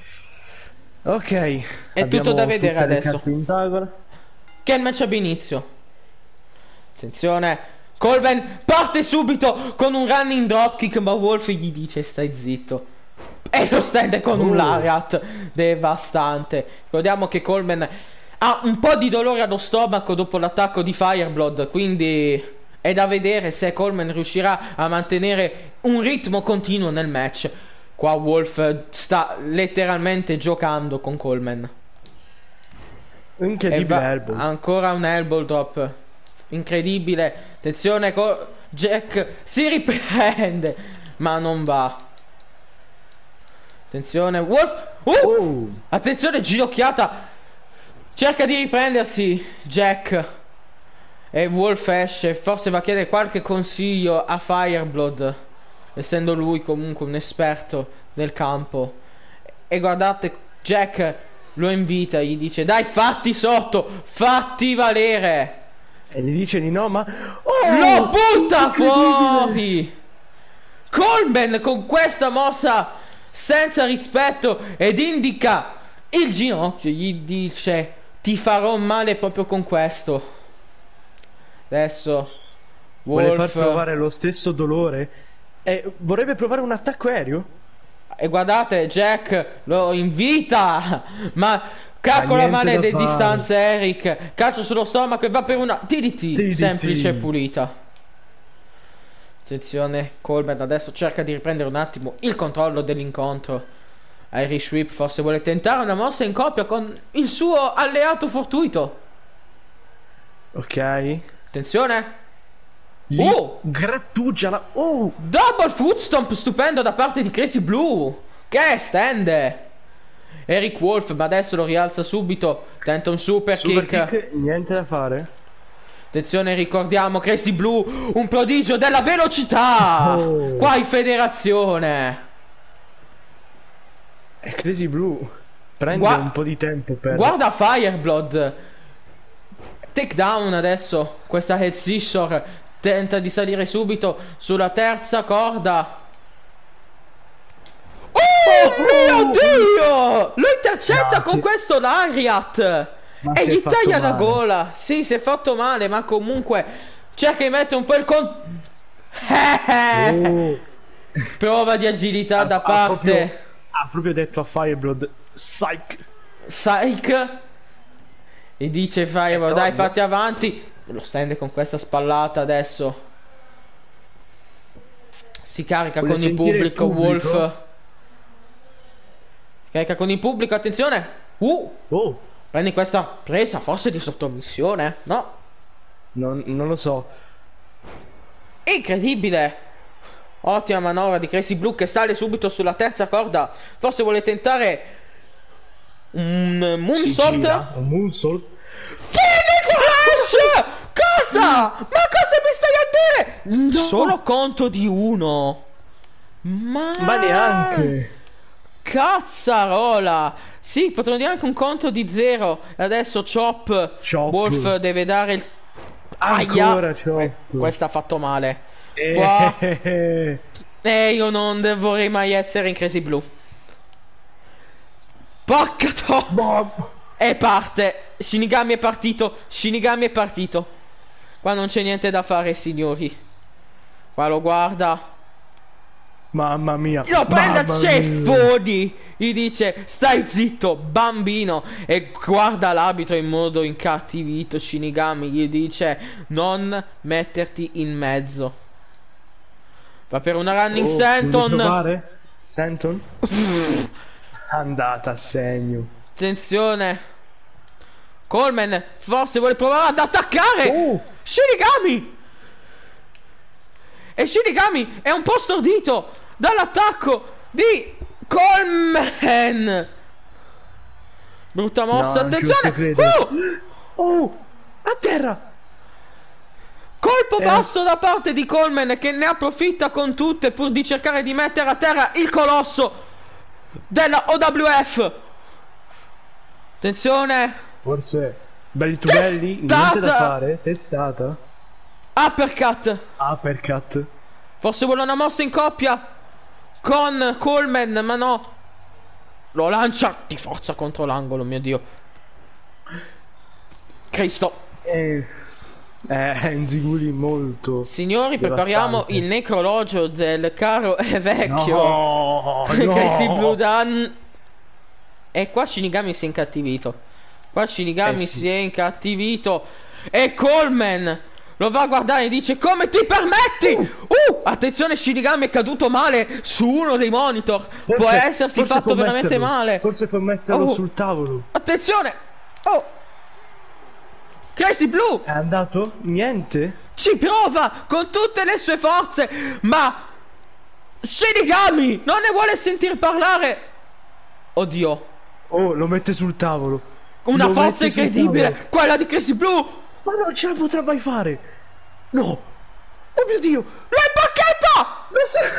S2: Ok,
S1: è tutto da vedere adesso. Che il match abbia inizio. Attenzione, Coleman parte subito con un running dropkick, ma Wolf gli dice stai zitto e lo stende con un lariat devastante. Ricordiamo che Coleman ha un po' di dolore allo stomaco dopo l'attacco di Fireblood, quindi è da vedere se Coleman riuscirà a mantenere un ritmo continuo nel match. Qua Wolf sta letteralmente giocando con Coleman.
S2: Incredibile elbow.
S1: Ancora un elbow drop incredibile. Attenzione, Jack si riprende ma non va. Attenzione, Wolf. Attenzione, ginocchiata. Cerca di riprendersi Jack, e Wolf esce. Forse va a chiedere qualche consiglio a Fireblood, essendo lui comunque un esperto del campo. E guardate, Jack lo invita, gli dice dai, fatti sotto, fatti valere.
S2: E gli dice di no, ma
S1: lo butta fuori. Coleman con questa mossa senza rispetto ed indica il ginocchio, gli dice ti farò male proprio con questo. Adesso
S2: vuole far provare lo stesso dolore e vorrebbe provare un attacco aereo.
S1: E guardate, Jack lo invita, ma calcola male le distanze Eric, calcio sullo stomaco e va per una DDT semplice e pulita. Attenzione, Coleman adesso cerca di riprendere un attimo il controllo dell'incontro. Irish Whip forse vuole tentare una mossa in coppia con il suo alleato fortuito.
S2: Ok.
S1: Attenzione.
S2: Grattugiala.
S1: Double foot stomp stupendo da parte di Crazy Blue, che stende Eric Wolf, ma adesso lo rialza subito. Tenta un super kick.
S2: Niente da fare.
S1: Attenzione, ricordiamo Crazy Blue, un prodigio della velocità. Qua in federazione.
S2: E Crazy Blue prende un po' di tempo per...
S1: Guarda Fireblood. Takedown adesso. Questa head scissor Tenta di salire subito sulla terza corda. Oh mio Dio! Lo intercetta con questo Lariat e gli taglia la gola. Sì, si è fatto male, ma comunque cerca di mettere un po' il prova di agilità da parte.
S2: Ha proprio detto a Fireblood Psych.
S1: E dice Fireblood, dai, fatti avanti. Lo stende con questa spallata adesso. Si carica con il pubblico, Wolf. Carica con il pubblico, attenzione. Prendi questa presa, forse di sottomissione. No,
S2: non lo so.
S1: Incredibile. Ottima manovra di Crazy Blue che sale subito sulla terza corda. Forse vuole tentare un moonsault.
S2: Un moonsault.
S1: Phoenix Flash! Cosa? Ma cosa mi stai a dire? No. Solo conto di 1. Ma
S2: neanche.
S1: Cazzarola. Sì, potremmo dire anche un conto di 0. Adesso Chop. Wolf deve dare il...
S2: Ancora Chop.
S1: Questa ha fatto male. Qua. Io non vorrei mai essere in Crazy Blue. Porca E parte. Shinigami è partito. Shinigami è partito. Qua non c'è niente da fare, signori. Qua lo guarda.
S2: Mamma mia.
S1: Lo prende a ceffoni. Gli dice stai zitto bambino. E guarda l'arbitro in modo incattivito. Shinigami gli dice non metterti in mezzo. Va per una running Senton.
S2: Senton? Andata a segno.
S1: Attenzione. Coleman forse vuole provare ad attaccare Shinigami. E Shinigami è un po' stordito dall'attacco di Coleman. Brutta mossa, attenzione.
S2: A terra.
S1: Colpo basso da parte di Coleman che ne approfitta con tutte pur di cercare di mettere a terra il colosso della OWF. Attenzione.
S2: Forse belli tu belli, niente da fare. Testata. Uppercut.
S1: Forse vuole una mossa in coppia con Coleman, ma no. Lo lancia di forza contro l'angolo, mio Dio. Cristo.
S2: Nziguri molto.
S1: Signori, prepariamo il necrologio del caro e vecchio Crazy Blue Dan. E qua Shinigami si è incattivito. Si è incattivito. E Coleman lo va a guardare e dice come ti permetti? Attenzione, Shinigami è caduto male su uno dei monitor. Può essersi fatto veramente male.
S2: Forse può metterlo sul tavolo.
S1: Attenzione. Crazy Blue
S2: è andato? Niente?
S1: Ci prova con tutte le sue forze, ma Shinigami non ne vuole sentir parlare. Oddio.
S2: Lo mette sul tavolo.
S1: Una forza incredibile, quella di Crazy Blue.
S2: Ma non ce la potrà mai fare. No. Oh mio Dio.
S1: Lo imbocchetto.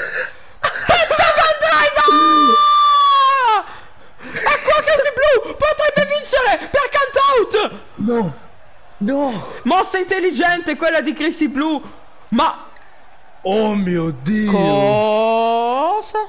S1: E qua Crazy Blue potrebbe vincere per count out.
S2: No.
S1: Mossa intelligente quella di Crazy Blue. Ma
S2: oh mio Dio.
S1: Cosa?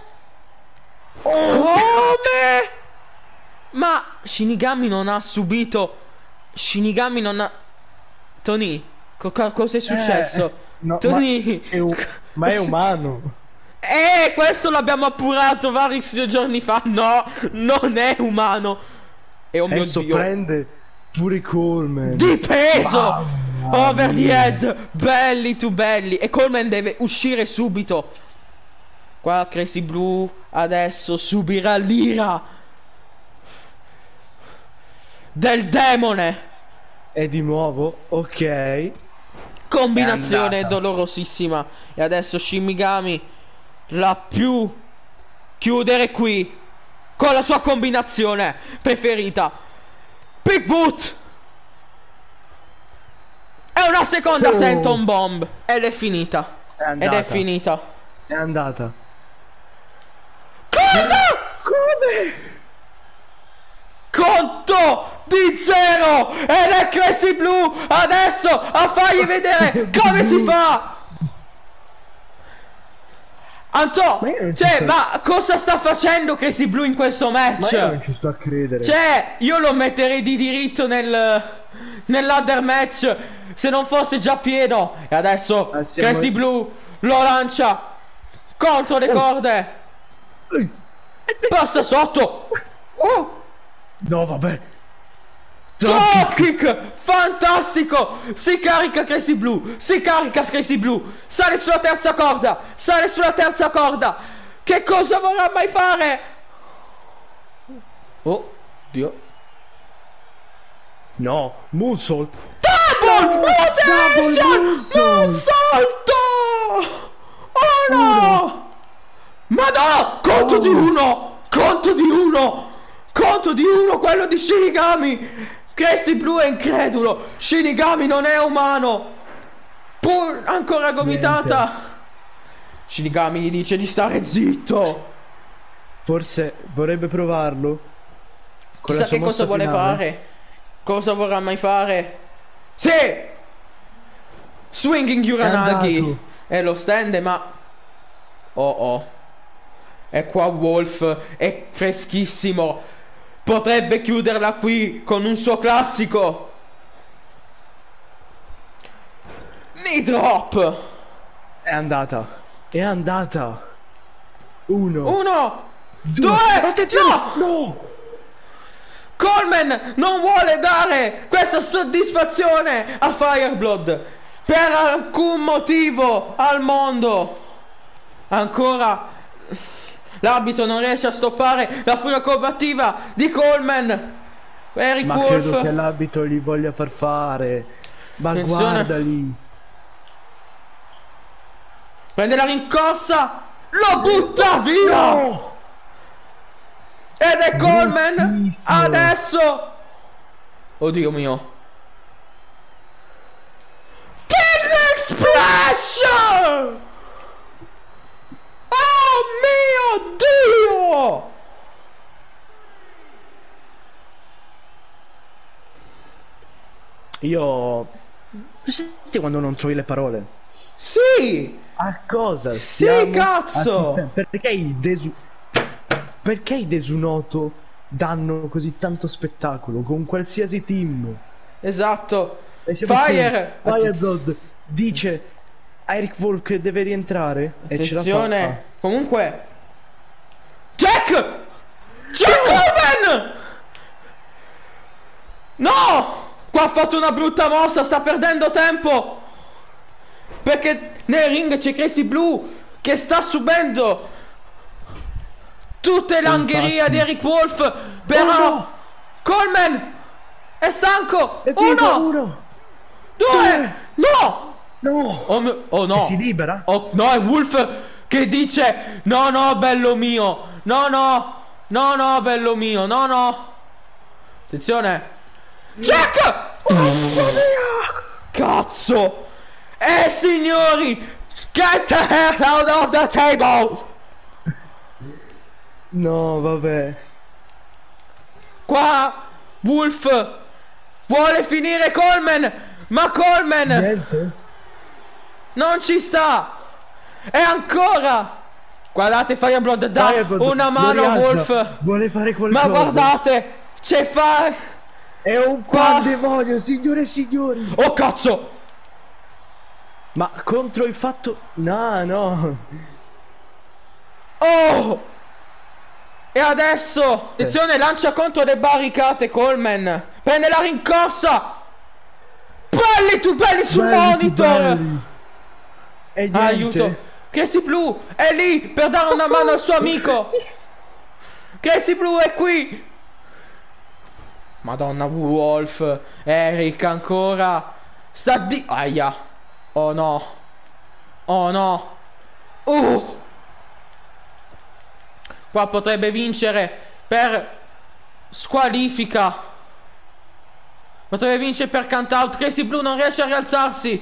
S1: Come? Ma Shinigami non ha subito. Shinigami non ha. Tony, cosa è successo? Tony,
S2: ma è umano.
S1: Questo l'abbiamo appurato vari giorni fa. No, non è umano. E oh mio Dio,
S2: prende pure Coleman
S1: di peso. Over the head. Belli tu belli. E Coleman deve uscire subito. Qua Crazy Blue adesso subirà l'ira del demone.
S2: E di nuovo, ok.
S1: Combinazione dolorosissima. E adesso Shinigami la più chiudere qui con la sua combinazione preferita. Big Boot. È una seconda Senton Bomb. Ed è finita. Ed è finita.
S2: È andata.
S1: Cosa?
S2: Come?
S1: Conto di 0 ed è Crazy Blue adesso a fargli vedere come si fa. Anto, cioè, ma cosa sta facendo Crazy Blue in questo match?
S2: Ma io non ci sto a credere.
S1: Cioè, io lo metterei di diritto nell'ladder match se non fosse già pieno. E adesso Crazy Blue lo lancia contro le corde. Passa sotto.
S2: No, vabbè.
S1: Drop kick fantastico. Si carica Crazy Blue. Si carica Crazy Blue. Sale sulla terza corda. Sale sulla terza corda. Che cosa vorrà mai fare? Oh Dio.
S2: No, moonsault.
S1: Double rotation. Oh no. Ma no. Conto di uno. Conto di uno. Conto di uno. Quello di Shinigami. Crazy Blue è incredulo. Shinigami non è umano. Pur ancora gomitata. Niente. Shinigami gli dice di stare zitto.
S2: Forse vorrebbe provarlo.
S1: Chissà che cosa vuole fare. Cosa vorrà mai fare? Sì! Swinging Uranagi. E lo stende, ma... Oh. E qua Wolf è freschissimo. Potrebbe chiuderla qui con un suo classico. Knee drop.
S2: È andata. È andata. Uno.
S1: Due.
S2: Attenzione. No.
S1: Coleman non vuole dare questa soddisfazione a Fireblood per alcun motivo al mondo. Ancora l'arbitro non riesce a stoppare la furia combattiva di Coleman. Eric
S2: Ma
S1: Wolf.
S2: credo che l'arbitro gli voglia far fare. Ma
S1: attenzione.
S2: Guarda lì.
S1: Prende la rincorsa. Lo butta via.
S2: No.
S1: Ed è Coleman
S2: Bruttissimo.
S1: adesso. Oddio mio. Phoenix Splash. Oh mio Dio!
S2: Io... Senti quando non trovi le parole?
S1: Sì!
S2: A cosa?
S1: Sì, cazzo!
S2: Perché i Desunoto danno così tanto spettacolo con qualsiasi team?
S1: Esatto. Fireblood
S2: dice a Eric Wolf che deve rientrare.
S1: Attenzione.
S2: E ce la fa.
S1: Comunque Jack Coleman! No! Qua ha fatto una brutta mossa. Sta perdendo tempo. Perché nel ring c'è Crazy Blue che sta subendo tutte le angherie di Eric Wolf. Però
S2: no!
S1: Coleman è stanco.
S2: È uno.
S1: Due. No. Oh no.
S2: E si libera?
S1: Oh no, è Wolf che dice no bello mio. No bello mio. No. Attenzione. Jack. Cazzo. Signori, get the hell out of the table.
S2: No, vabbè.
S1: Qua Wolf vuole finire Coleman, ma Coleman
S2: Niente.
S1: non ci sta. E ancora guardate, Fireblood dà una mano a Wolf.
S2: Vuole fare qualcosa.
S1: Ma guardate, c'è
S2: è un pandemonio, signore e signori.
S1: Oh cazzo.
S2: Ma contro il fatto... No.
S1: Oh. E adesso attenzione, lancia contro le barricate Coleman. Prende la rincorsa. Belli sul monitor.
S2: E niente.
S1: Aiuto. Crazy Blue è lì per dare una mano al suo amico. Crazy Blue è qui. Madonna, Wolf. Eric ancora sta di... Aia. Oh no. Qua potrebbe vincere per squalifica. Potrebbe vincere per count out. Crazy Blue non riesce a rialzarsi.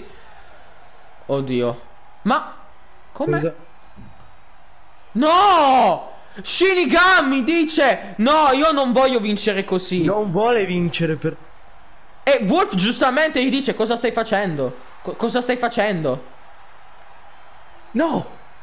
S1: Oddio. Ma come?
S2: Cosa?
S1: No! Shinigami dice: no, io non voglio vincere così.
S2: Non vuole vincere per...
S1: E Wolf giustamente gli dice: cosa stai facendo? Cosa stai facendo?
S2: No!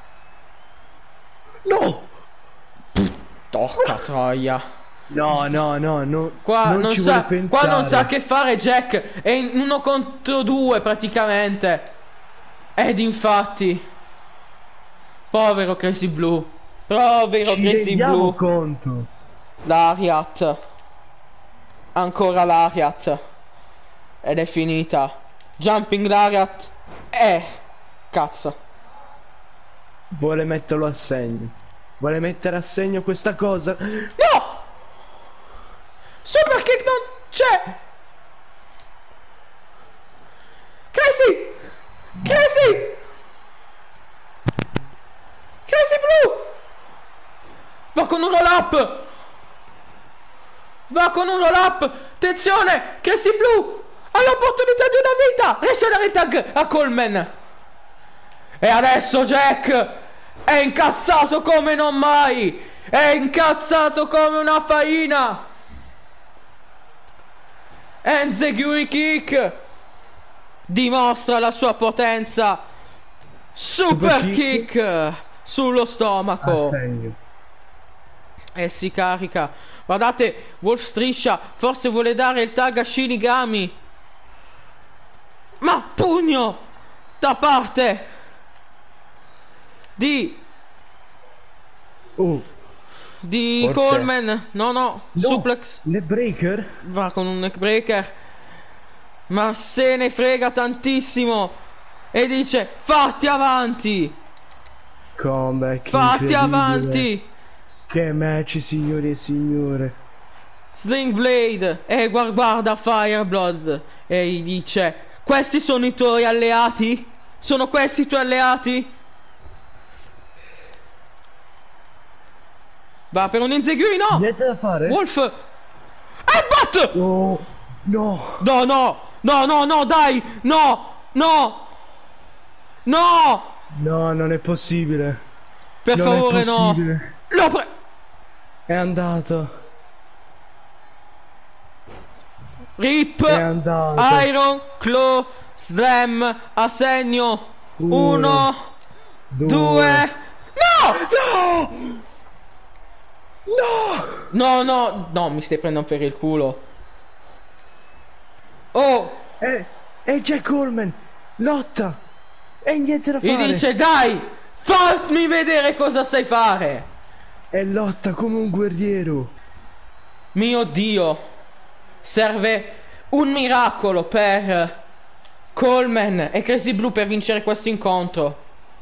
S2: No!
S1: Porca troia.
S2: No, no, no, no.
S1: Qua non
S2: ci
S1: sa,
S2: vuole pensare.
S1: qua non sa che fare Jack. È in 1 contro 2 praticamente. Ed infatti, povero Crazy Blue. Povero
S2: Ci
S1: Crazy
S2: rendiamo
S1: Blue.
S2: conto.
S1: Lariat. Ancora Lariat. Ed è finita. Jumping Lariat. Cazzo.
S2: Vuole metterlo a segno. Vuole mettere a segno questa cosa.
S1: No! Super Kick non c'è! Crazy! Crazy! Crazy Blue! Va con un roll up! Va con un roll up! Attenzione! Crazy Blue ha l'opportunità di una vita! Riesce a dare il tag a Coleman! E adesso Jack è incazzato come non mai! È incazzato come una faina! Enziguri Kick dimostra la sua potenza. Super kick sullo stomaco. E si carica. Guardate, Wolf striscia. Forse vuole dare il tag a Shinigami. Ma pugno da parte di
S2: forse.
S1: Coleman. No, suplex.
S2: Neckbreaker?
S1: Va con un neckbreaker. Ma se ne frega tantissimo. E dice: fatti avanti.
S2: Comeback
S1: Fatti avanti.
S2: Che match, signori e signore.
S1: Sling Blade. E guarda Fireblood. E gli dice: questi sono i tuoi alleati? Sono questi i tuoi alleati? Va per un Enziguri, no.
S2: Niente da fare.
S1: Wolf. Headbutt.
S2: Oh, no.
S1: No, dai. No.
S2: No, non è possibile.
S1: Per
S2: non
S1: favore,
S2: è possibile.
S1: no.
S2: È andato.
S1: Rip.
S2: È andato.
S1: Iron Claw Slam a segno. 1, 2. No, mi stai prendendo per il culo. Oh,
S2: È Jack Coleman. Lotta. E niente da fare.
S1: gli dice: dai, fammi vedere cosa sai fare.
S2: E lotta come un guerriero.
S1: Mio Dio, serve un miracolo per Coleman e Crazy Blue per vincere questo incontro.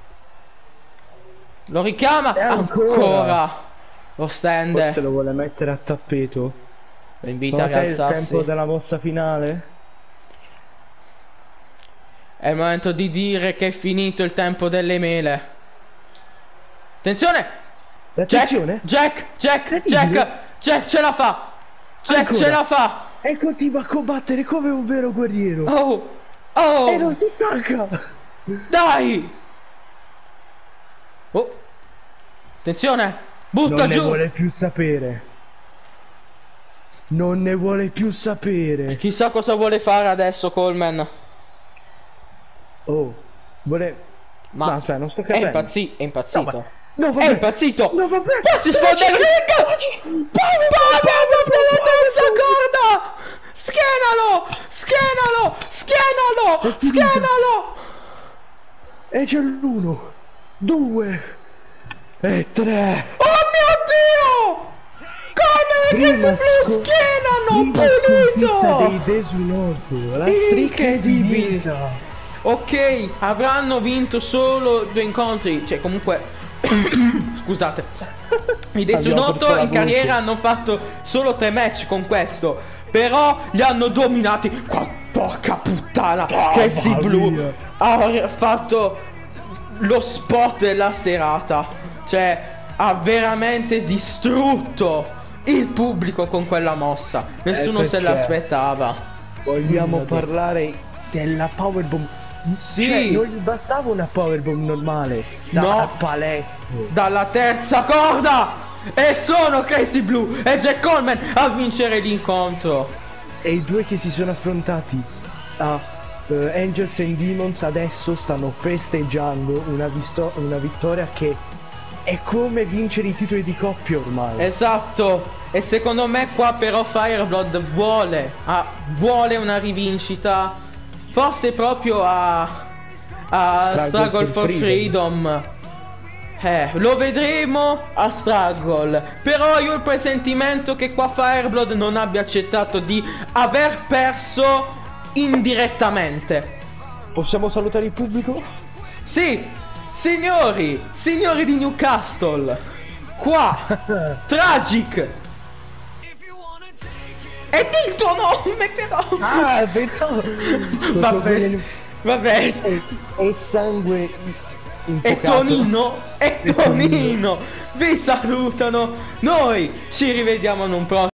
S1: Lo richiama ancora. Lo stende.
S2: Forse lo vuole mettere a tappeto.
S1: Lo invita a
S2: È il
S1: rialzarsi.
S2: tempo della mossa finale?
S1: È il momento di dire che è finito il tempo delle mele. Attenzione!
S2: Attenzione!
S1: Jack ce la fa!
S2: Ancora.
S1: Ce la fa!
S2: E continua a combattere come un vero guerriero.
S1: Oh!
S2: E non si stanca!
S1: Dai! Oh! Attenzione! Butta
S2: Non
S1: giù!
S2: ne vuole più sapere. Non ne vuole più sapere.
S1: Chissà cosa vuole fare adesso Coleman.
S2: Oh, vuole...
S1: Ma
S2: no, aspetta, non sto capendo.
S1: è impazzito.
S2: No, vabbè.
S1: È impazzito!
S2: No, vabbè.
S1: Poi si sfonda il ring! La terza corda! Schienalo!
S2: E c'è l'1, 2 e 3.
S1: Oh mio Dio! Come che si schienano!
S2: Prima sconfitta
S1: Pulito!
S2: dei Desunotto. La stricca è di vita.
S1: Ok, avranno vinto solo 2 incontri. Cioè, comunque. Scusate. I Desunotto in carriera hanno fatto solo 3 match con questo. Però li hanno dominati. Porca puttana. Crazy Blue ha fatto lo spot della serata. Cioè, ha veramente distrutto il pubblico con quella mossa. Nessuno se l'aspettava.
S2: Vogliamo parlare della powerbomb.
S1: Sì.
S2: Cioè, non gli bastava una powerbomb normale. Da
S1: No.
S2: paletto.
S1: Dalla terza corda. E sono Crazy Blue e Jack Coleman a vincere l'incontro.
S2: E i due che si sono affrontati a Angels and Demons adesso stanno festeggiando una vittoria che è come vincere i titoli di coppia ormai.
S1: Esatto. E secondo me qua però Fireblood vuole una rivincita. Forse proprio a Struggle for Freedom. Lo vedremo a Struggle. Però io ho il presentimento che qua Fireblood non abbia accettato di aver perso indirettamente.
S2: Possiamo salutare il pubblico?
S1: Sì, signori di Newcastle, qua Tragic. E di il tuo nome però.
S2: Ah, pensavo.
S1: Vabbè.
S2: E sangue
S1: infuocato. E Tonino vi salutano. Noi ci rivediamo in un prossimo